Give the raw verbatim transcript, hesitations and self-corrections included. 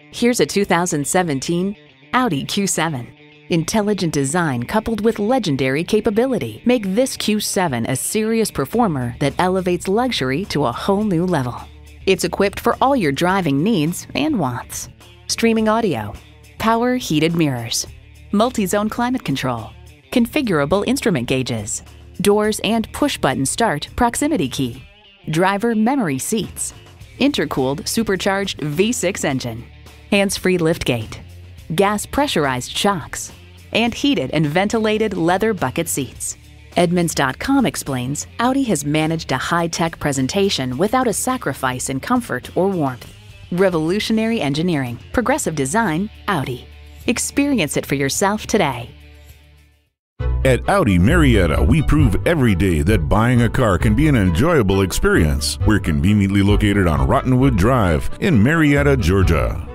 Here's a two thousand seventeen Audi Q seven. Intelligent design coupled with legendary capability make this Q seven a serious performer that elevates luxury to a whole new level. It's equipped for all your driving needs and wants. Streaming audio, power heated mirrors, multi-zone climate control, configurable instrument gauges, doors and push-button start proximity key, driver memory seats, intercooled supercharged V six engine, hands-free liftgate, gas pressurized shocks, and heated and ventilated leather bucket seats. Edmunds dot com explains Audi has managed a high-tech presentation without a sacrifice in comfort or warmth. Revolutionary engineering, progressive design, Audi. Experience it for yourself today. At Audi Marietta, we prove every day that buying a car can be an enjoyable experience. We're conveniently located on Rottenwood Drive in Marietta, Georgia.